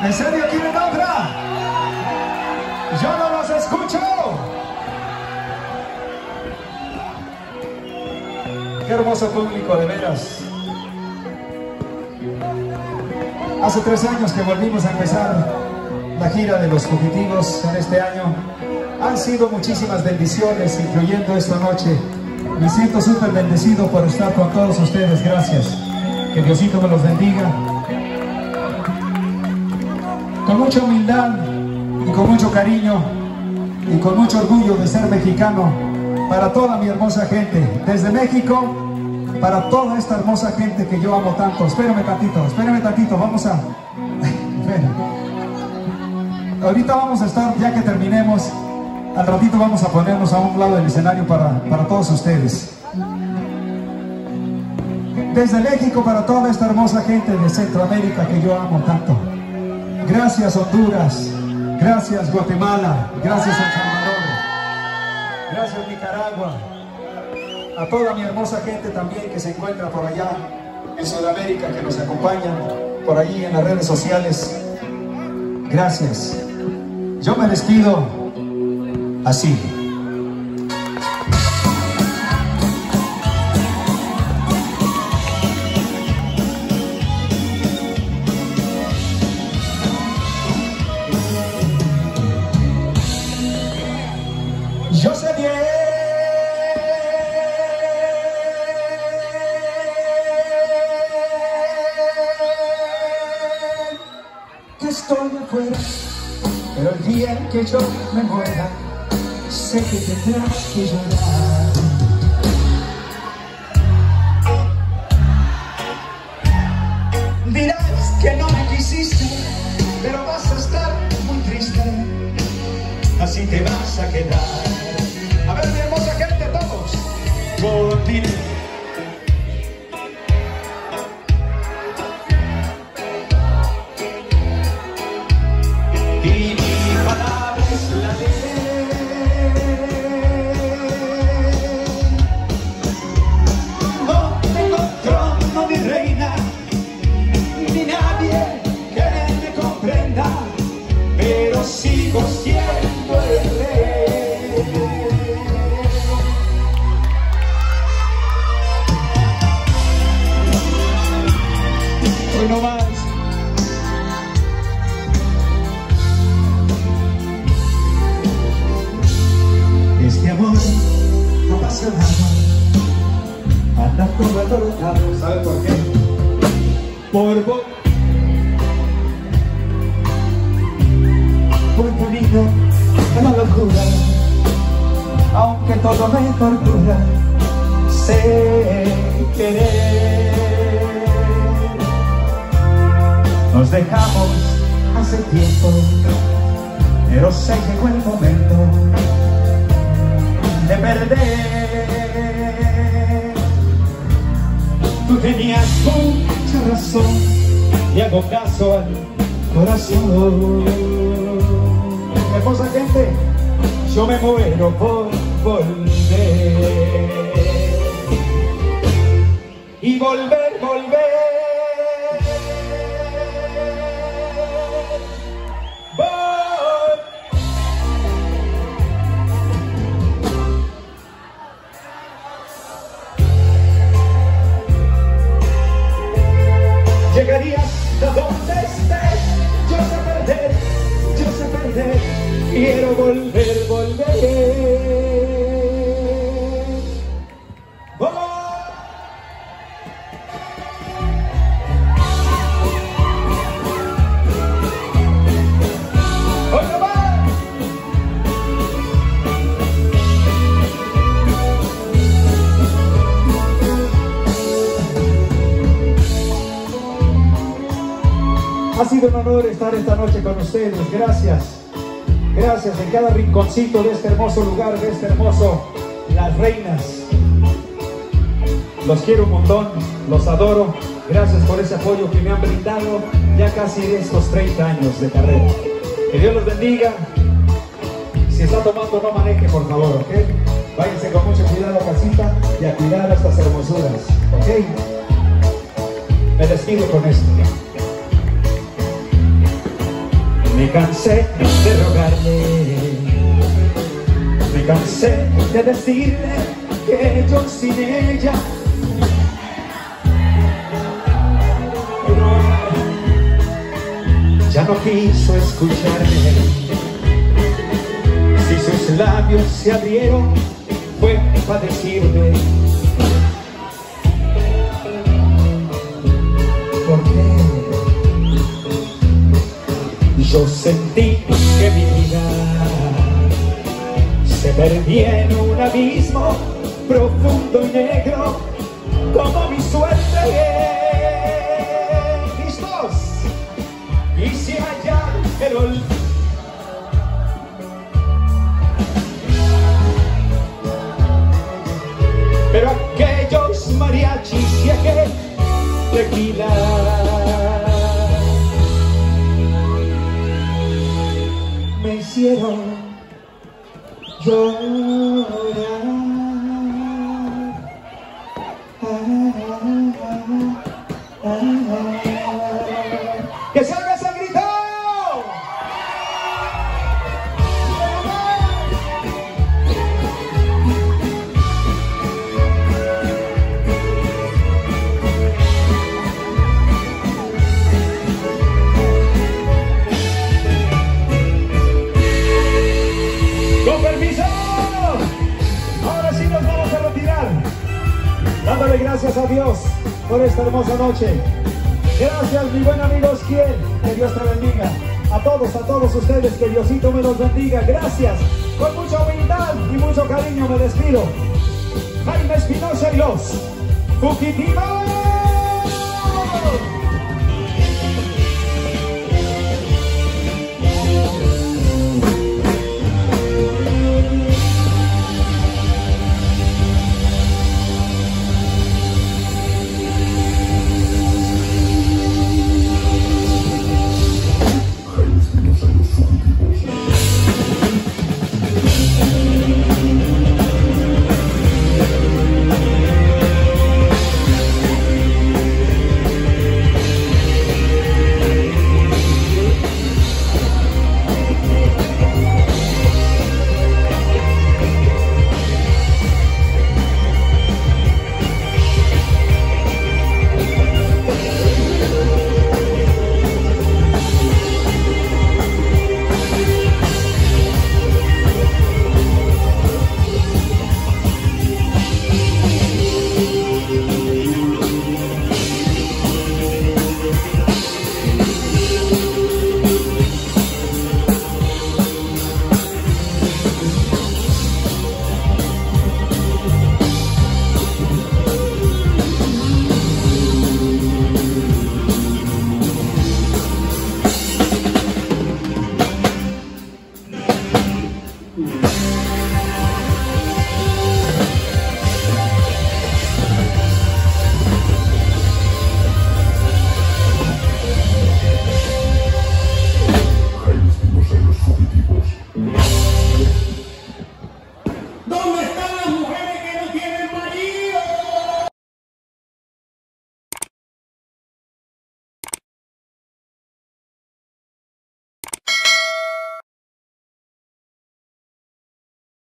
¿En serio quieren otra? Yo no los escucho. Qué hermoso público, de veras. Hace 3 años que volvimos a empezar la gira de Los Fugitivos en este año. Han sido muchísimas bendiciones, incluyendo esta noche. Me siento súper bendecido por estar con todos ustedes. Gracias. Que Diosito me los bendiga. Con mucha humildad y con mucho cariño y con mucho orgullo de ser mexicano, para toda mi hermosa gente, desde México, para toda esta hermosa gente que yo amo tanto. Espérame tantito, vamos a... Ahorita vamos a estar, ya que terminemos, al ratito vamos a ponernos a un lado del escenario para todos ustedes. Desde México, para toda esta hermosa gente de Centroamérica que yo amo tanto. Gracias Honduras, gracias Guatemala, gracias El Salvador, gracias Nicaragua, a toda mi hermosa gente también que se encuentra por allá en Sudamérica, que nos acompañan por allí en las redes sociales. Gracias. Yo me despido así. Yo sé bien que estoy afuera, pero el día en que yo me muera, sé que tendrás que llorar. Dirás que no me quisiste, pero vas a estar muy triste, así te vas a quedar. A ver, mi hermosa gente, todos, por ti. Y mi palabra es la ley. No tengo trono ni reina, ni nadie que me comprenda, pero sigo siendo el rey. Hoy no más. Este amor apasionado anda todo alborotado. ¿Sabe por qué? Por vos. Muy bonito en la locura, aunque todo me tortura, sé querer. Nos dejamos hace tiempo, pero se llegó el momento de perder. Tú tenías mucha razón y hago caso al corazón. Hermosa gente, yo me muero por volver. Y volver, volver. Llegarías a donde estés, yo sé perder, quiero volver, volver. Ha sido un honor estar esta noche con ustedes. Gracias. Gracias en cada rinconcito de este hermoso lugar, de este hermoso Las Reinas. Los quiero un montón, los adoro. Gracias por ese apoyo que me han brindado ya casi de estos 30 años de carrera. Que Dios los bendiga. Si está tomando, no maneje, por favor, ¿ok? Váyanse con mucho cuidado a casita y a cuidar a estas hermosuras, ¿ok? Me despido con esto. Me cansé de rogarle, me cansé de decirle que yo sin ella ya no quiso escucharme. Si sus labios se abrieron fue para decirme ¿por qué? Yo sentí que mi vida se perdía en un abismo profundo y negro como mi suerte. ¿Listos? Y si allá el olvido pero aquellos mariachis y aquel tequila me hicieron llorar. ¡Que salga ese grito! Con permiso, ahora sí nos vamos a retirar, dándole gracias a Dios por esta hermosa noche. Gracias, mi buen amigo Osquiel, que Dios te bendiga. A todos ustedes, que Diosito me los bendiga. Gracias, con mucha humildad y mucho cariño me despido. Jaime Espinosa y los Fugitivos.